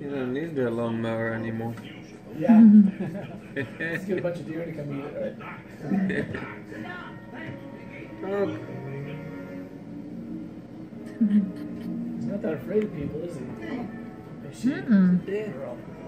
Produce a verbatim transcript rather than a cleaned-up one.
You don't need the lawnmower anymore. Yeah. Let's get a bunch of deer to come eat it, right? Oh. He's not that afraid of people, is he? Is she? Mm-mm. Yeah.